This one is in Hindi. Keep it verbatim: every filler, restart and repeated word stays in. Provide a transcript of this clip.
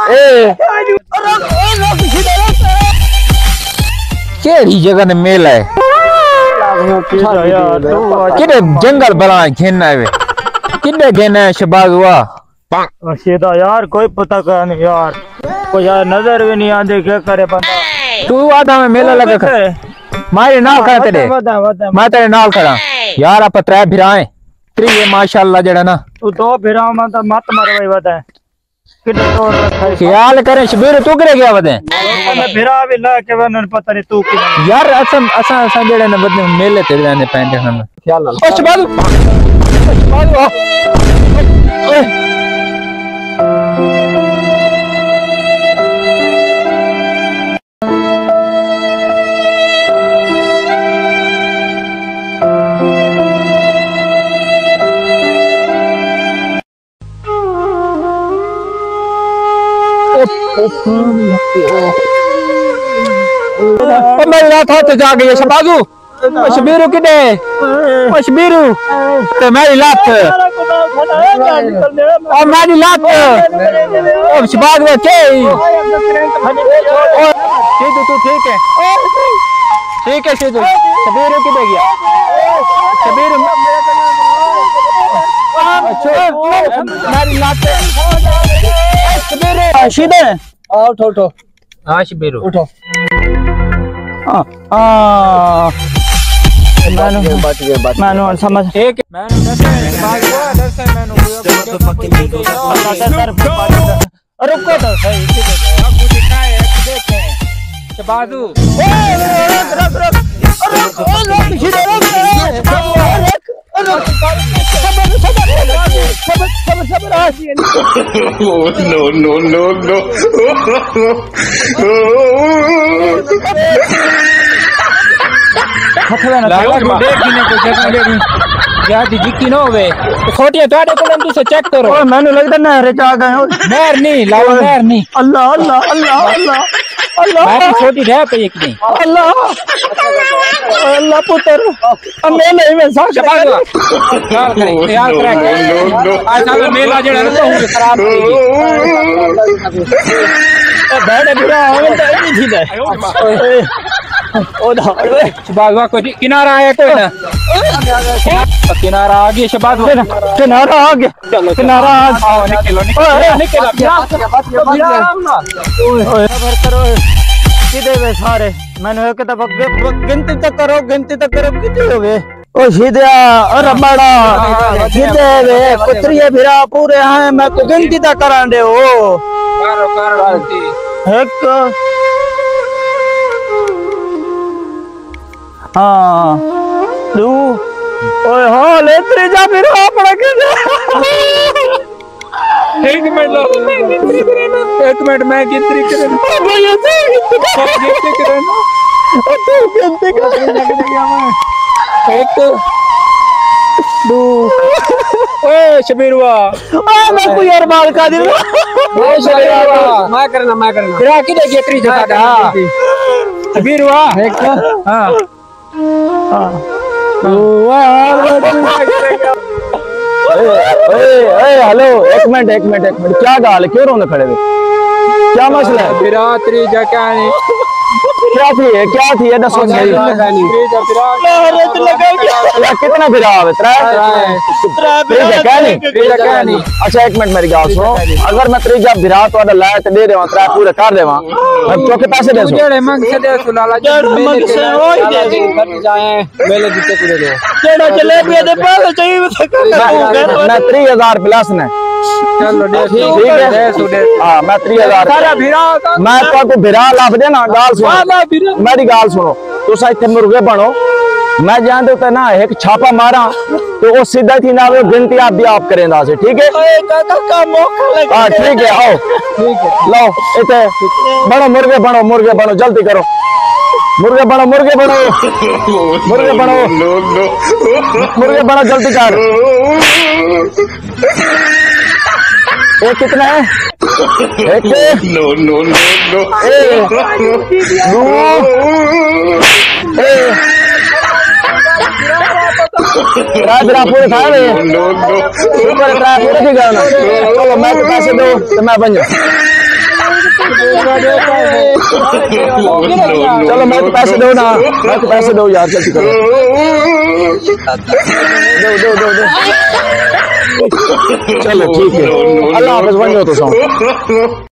केड़ी जगह ने मेला है किने जंगल बला घेना है किने घेना है शबाज हुआ सीधा यार कोई पता का नहीं यार कोई यार नजर भी नहीं आते क्या करे बंदा तू आधा में मेला लगा कर मारे नाल खड़ा तेरे मैं तेरे नाल खड़ा यार आप त्रै भिराए त्री ये माशाल्लाह जड़ा ना तू दो भिरा मत मत मार भाई बता किधर तोड़ रखा है ख्याल करे शबीर तू करे गया बता मैं भिरा भी ला के वरन पता नहीं तू की यार असम असा असा जड़े ने बदले मेले ते रहने पैंटे हम ख्याल ओ शबाज शबाज ओए मेरी रात हाथ जा गई शबाजू शबीरू किधे शबीरू तो मेरी लात और मेरी लात शबाज वो सीधू तू ठीक है ठीक है सीधू शबीरू किधे गया शबीरू मेरी लात सीधे उठो उठो हाँ शबीरू उठो हाँ हाँ मैंने मैंने समझ एक मैंने रुको तो सही आपको दिखाए देखें शबाजू no no no no जिक्की ना होवे छोटी ਤੁਹਾਡੇ ਕੋਲ ਤੁਸੀਂ ਚੈੱਕ ਕਰੋ ਓਏ ਮੈਨੂੰ ਲੱਗਦਾ ਨਹਿਰ ਚ ਆ ਗਏ ਹੋ ਨਹਿਰ ਨਹੀਂ ਲਾਓ ਨਹਿਰ ਨਹੀਂ ਅੱਲਾ ਅੱਲਾ ਅੱਲਾ ਅੱਲਾ ਅੱਲਾ ਮੈਂ ਛੋਟੀ ਰਹਿ ਪਈ ਇੱਕ ਨਹੀਂ ਅੱਲਾ ਅੱਲਾ ਪੁੱਤਰ ਮੈਂ ਨਹੀਂ ਮੈਂ ਸਾਖ ਸ਼ਬਾਜ਼ ਯਾਰ ਕਰੇ ਯਾਰ ਕਰੇ ਅੱਜ ਸਾਡਾ ਮੇਲਾ ਜਿਹੜਾ ਨਾ ਉਹ ਖਰਾਬ ਹੋ ਗਈ ਇਹ ਬੈਠ ਬਿਰਾ ਆਵੇਂ ਤਾਂ ਨਹੀਂ ਥੀਦਾ ਓਏ ओ शबाज वाह कोई किनारा आया कोई ना किनारा आ गया शबाज किनारा आ गया चलो किनारा आओ निकलो निकलो निकलो खबर करो किधे वे सारे मैंने एक दफा गिनती तक करो गिनती तक करो कितने हो गए ओ सीधा और बड़ा किधे वे कुतरिए भिरा पूरे हैं मैं को गिनती तक करा दे ओ करो करो एक हाँ तू ओए हाँ ले त्रीजा फिर अपना के एक मिनट लो एक मिनट मैं गिनती करूँ भैया से गिनती करूँ ओ तू गिनती कर एक दो ओए शबीरवा ओए मैं कोई यार माल का दिन ओए शबीरवा मैं करना मैं करना फिर किधर गया त्रीजा का शबीरवा एक हाँ हेलो एक मिनट एक मिनट एक मिनट क्या गाल है क्यों रोने खड़े हुए क्या मसला है बिरातरी जा क्या नहीं क्या थी है क्या थी है दसो सही कितना बिरा नहीं अच्छा एक मिनट मेरी गाल सुनो अगर मैं त्रीजा बिरा तो लाया तो दे देवा त्रै पूरे कर देवा चौके पैसे दे जेड़े मंग से दे सुला ला जेड़े मंग से ओई दे कर जाए मेले जिते पूरे दे जेड़ा जलेबी दे पैसे चाहिए मैं तीस हज़ार प्लस ने चलो दे ठीक है दे सो दे हां मैं तीस हज़ार सारा भिरा मैं तो भिरा लाभ देना गाल सुनो मेरी गाल सुनो तुसा इथे मुर्गे बनो मैं जानते होते ना एक छापा मारा तो वो सीधा थी ना वो गिनती आप भी आप करेंदा से ठीक है हां ठीक है आओ ठीक है लो इथे बनो मुर्गे बनो मुर्गे बनो जल्दी करो मुर्गे बनो मुर्गे बनो मुर्गे बनो मुर्गे बनो जल्दी कर ये कितना है एक नो नो नो नो ए रात रात पूरे खा रहे नो नो ऊपर रात पूरे की गाना चलो मैं तो पैसे दो तो मैं बन जाऊं चलो मैं तो पैसे दो ना, मैं तो पैसे दो यार, जल्दी करो, दो दो दो दो। चलो ठीक है, अल्लाह हाफिज, बन जाओ तो सो।